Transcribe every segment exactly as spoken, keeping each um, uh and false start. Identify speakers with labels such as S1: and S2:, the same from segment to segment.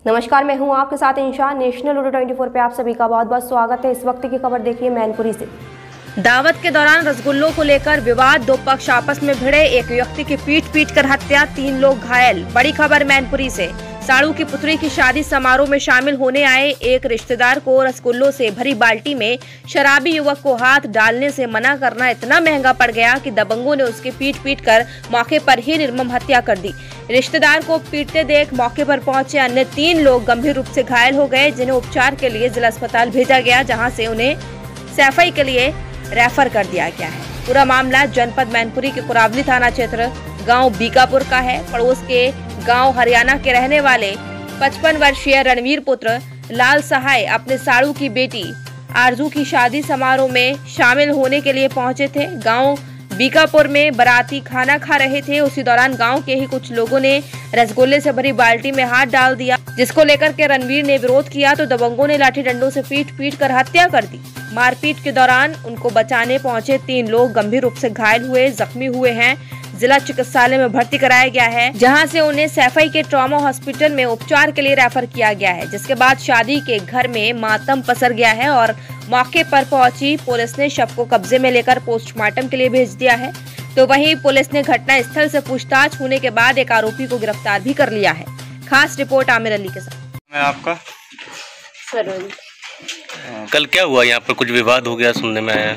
S1: नमस्कार, मैं हूं आपके साथ इंशा। नेशनल उर्दू चौबीस पे आप सभी का बहुत बहुत स्वागत है। इस वक्त की खबर देखिए मैनपुरी से। दावत के दौरान रसगुल्लों को लेकर विवाद, दो पक्ष आपस में भिड़े, एक व्यक्ति की पीट पीट कर हत्या, तीन लोग घायल। बड़ी खबर मैनपुरी से। साड़ू की पुत्री की शादी समारोह में शामिल होने आए एक रिश्तेदार को रसगुल्लों से भरी बाल्टी में शराबी युवक को हाथ डालने से मना करना इतना महंगा पड़ गया कि दबंगों ने उसकी पीट पीट कर मौके पर ही निर्मम हत्या कर दी। रिश्तेदार को पीटते देख मौके पर पहुंचे अन्य तीन लोग गंभीर रूप से घायल हो गए, जिन्हें उपचार के लिए जिला अस्पताल भेजा गया, जहां से उन्हें सैफई के लिए रेफर कर दिया गया है। पूरा मामला जनपद मैनपुरी के कुरावली थाना क्षेत्र गांव बीकापुर का है। पड़ोस के गांव हरियाणा के रहने वाले पचपन वर्षीय रणवीर पुत्र लाल सहाय अपने साड़ू की बेटी आरजू की शादी समारोह में शामिल होने के लिए पहुंचे थे। गांव बीकापुर में बाराती खाना खा रहे थे। उसी दौरान गांव के ही कुछ लोगों ने रसगुल्ले से भरी बाल्टी में हाथ डाल दिया, जिसको लेकर के रणवीर ने विरोध किया तो दबंगों ने लाठी डंडों से पीट पीट कर हत्या कर दी। मारपीट के दौरान उनको बचाने पहुंचे तीन लोग गंभीर रूप से घायल हुए, जख्मी हुए हैं। जिला चिकित्सालय में भर्ती कराया गया है, जहां से उन्हें सैफई के ट्रॉमा हॉस्पिटल में उपचार के लिए रेफर किया गया है। जिसके बाद शादी के घर में मातम पसर गया है और मौके पर पहुंची पुलिस ने शव को कब्जे में लेकर पोस्टमार्टम के लिए भेज दिया है। तो वहीं पुलिस ने घटना स्थल से पूछताछ होने के बाद एक आरोपी को गिरफ्तार भी कर लिया है। खास रिपोर्ट आमिर अली के साथ।
S2: मैं आपका
S3: सरोज।
S2: कल क्या हुआ? यहाँ पर कुछ विवाद हो गया, सुनने में आया।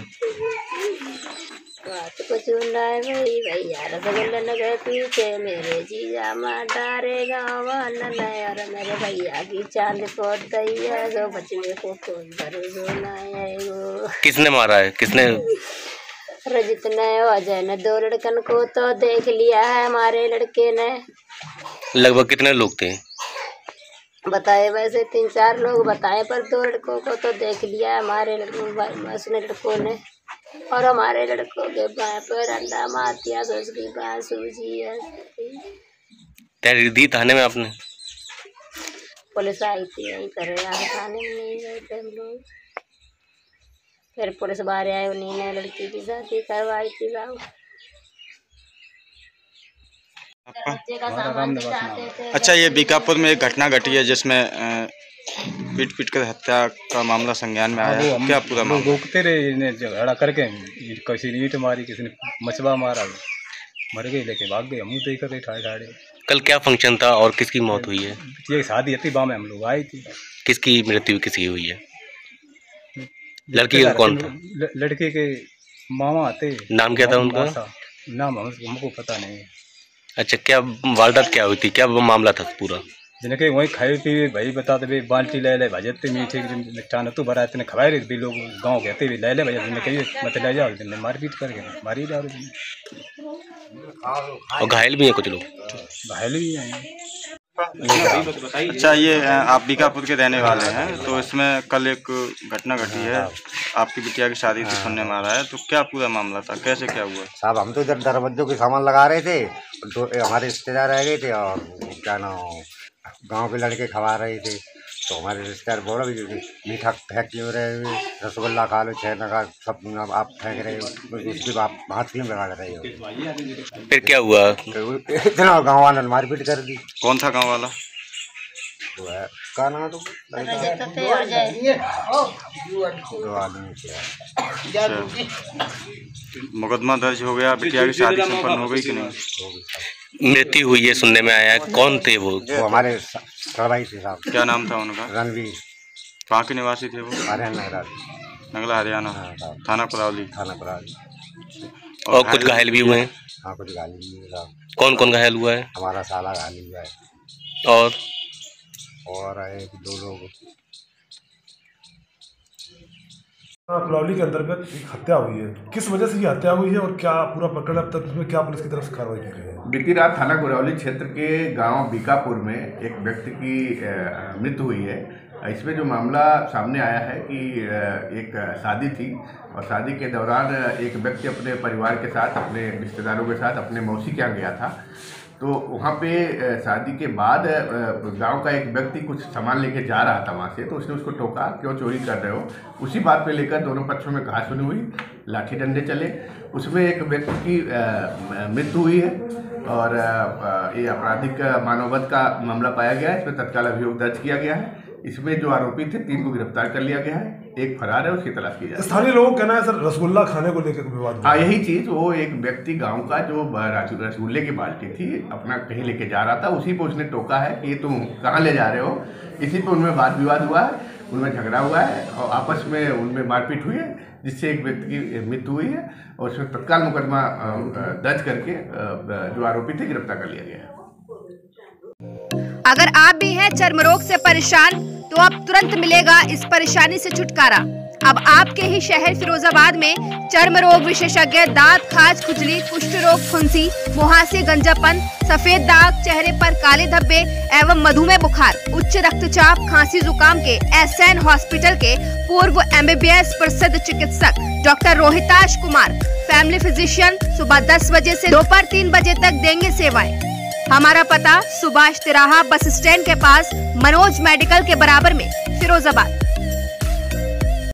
S3: बात कुछ है भाई भैया रसगुल्ला न गए पीछे मेरे जीजा माँ डारे गाँव न और मेरे भैया की चांद पोत दैया गो बचने को कोई भरोसा नहीं गो।
S2: किसने मारा है? किसने?
S3: रजित ने अजय ने दो लड़कन को तो देख लिया है हमारे लड़के ने।
S2: लगभग कितने लोग थे?
S3: बताए वैसे तीन चार लोग बताए, पर दो लड़कों को तो देख लिया है हमारे उसने लड़कों ने। और हमारे लड़कों के बाएं पर अंडा मातिया तो उसकी बाएं सूजी है।
S2: तहरीर दी थाने में आपने?
S3: पुलिस आई थी, यही कर रहे थाने में नहीं गए थे हम लोग। फिर पुलिस बाहर आए, उन्हीं ने लड़की की शादी करवाई थी।
S4: अच्छा, ये बीकापुर में एक घटना घटी है जिसमें पीट पीट कर हत्या का मामला संज्ञान में आया है। क्या पूरा मामला?
S5: रोकते रहे, इन्हें झगड़ा करके किसी ने ईंट मारी, किसी ने मचबा मारा, मर गए, लेके भाग गए। मुँह देख कर ठाड़े ठाड़े।
S2: कल क्या फंक्शन था और किसकी मौत हुई है?
S5: ये शादी थी, गाँव में हम लोग आए थे।
S2: किसकी मृत्यु किसकी हुई है? लड़की का कौन था?
S5: लड़के के मामा आते।
S2: नाम क्या था उनका?
S5: नाम हमको पता नहीं।
S2: अच्छा, क्या वारदात क्या हुई थी? क्या मामला था पूरा?
S5: जिनके वही खाए पीए भाई बता दे बाल्टी ले ले भजते मीठे मिष्ठान तो भरा इतने खवाए रहे भी लोग गाँव कहते भी ले ले भैया जिन्हें कहिए मत ले जाओ, जिन्हें मारपीट करके मारी जा रहे।
S2: और घायल भी हैं कुछ लोग?
S5: घायल भी हैं।
S4: अच्छा, ये आप बीकापुर के रहने वाले हैं, तो इसमें कल एक घटना घटी है, आपकी बिटिया की शादी थी, सुनने में आ रहा है। तो क्या पूरा मामला था, कैसे क्या हुआ?
S6: साहब, हम तो इधर दरवाजों के सामान लगा रहे थे, तो हमारे रिश्तेदार रह गए थे और क्या नाम गांव के लड़के खवा रहे थे। तो हमारे रिश्तेदार बोला भी मीठा फेंक क्यों रहे हो, रसगुल्ला खा लो, छेना का सब आप फेंक रहे हो, उसके आप हाथ क्यों लगा रहे हो?
S2: फिर क्या हुआ?
S6: इतना गाँव वाला ने मारपीट कर दी।
S4: कौन था गाँव वाला?
S6: वो है का नाम तो
S4: मुकदमा दर्ज हो गया, बिटिया की शादी संपन्न हो गई कि नहीं?
S2: मृत्यु हुई है, सुनने में आया है। कौन थे वो?
S6: वो हमारे सरवाई थे साहब।
S4: क्या नाम था उनका?
S6: रणवीर।
S4: कहाँ के निवासी थे वो?
S6: हरियाणा।
S4: नगला हरियाणा। थाना कुरावली।
S6: थाना कुरावली।
S2: और कुछ घायल भी हुए हैं?
S6: हाँ, कुछ घायल भी हुए साहब।
S2: कौन कौन घायल हुआ है?
S6: हमारा साला घायल हुआ है।
S2: और
S6: और एक दो लोग।
S7: कुरावली के अंतर्गत एक हत्या हुई है, किस वजह से ये हत्या हुई है और क्या पूरा प्रकरण अब तक इसमें क्या पुलिस की तरफ से कार्रवाई की गई है?
S8: बीती रात थाना कुरावली क्षेत्र के गांव बीकापुर में एक व्यक्ति की मृत्यु हुई है। इसमें जो मामला सामने आया है कि एक शादी थी और शादी के दौरान एक व्यक्ति अपने परिवार के साथ, अपने रिश्तेदारों के साथ अपने मौसी के यहाँ गया था। तो वहाँ पे शादी के बाद गांव का एक व्यक्ति कुछ सामान लेके जा रहा था वहाँ से, तो उसने उसको टोका, क्यों चोरी कर रहे हो। उसी बात पे लेकर दोनों पक्षों में घासुनी हुई, लाठी डंडे चले। उसमें एक व्यक्ति की मृत्यु हुई है। और ये आपराधिक मानववध का मामला पाया गया है। इसमें तत्काल अभियोग दर्ज किया गया है। इसमें जो आरोपी थे तीन को गिरफ्तार कर लिया गया है, एक फरार है, उसकी तलाश की जा रही है।
S7: स्थानीय लोगों का कहना है सर रसगुल्ला खाने को लेकर विवाद।
S8: हाँ, यही चीज, वो एक व्यक्ति गांव का जो रसगुल्ले की बाल्टी थी अपना कहीं लेके जा रहा था, उसी पे उसने टोका है कि तुम कहाँ ले जा रहे हो। इसी पे उनमें वाद विवाद हुआ है, उनमें झगड़ा हुआ है और आपस में उनमें मारपीट हुई है, जिससे एक व्यक्ति की मृत्यु हुई है और उसमें तत्काल मुकदमा दर्ज करके जो आरोपी थे गिरफ्तार कर लिया गया है।
S1: अगर आप भी हैं चर्म रोग से परेशान तो अब तुरंत मिलेगा इस परेशानी से छुटकारा। अब आपके ही शहर फिरोजाबाद में चर्म रोग विशेषज्ञ दांत, खाज, खुजली, कुष्ठ रोग, फुंसी, मुहासे, गंजापन, सफेद दाग, चेहरे पर काले धब्बे एवं मधुमेह बुखार, उच्च रक्तचाप, खांसी, जुकाम के एसएन हॉस्पिटल के पूर्व एमबीबीएस प्रसिद्ध चिकित्सक doctor Rohitash Kumar, family physician, सुबह दस बजे से दोपहर तीन बजे तक देंगे सेवाएं। हमारा पता सुभाष तिराहा बस स्टैंड के पास, मनोज मेडिकल के बराबर में, फिरोजाबाद।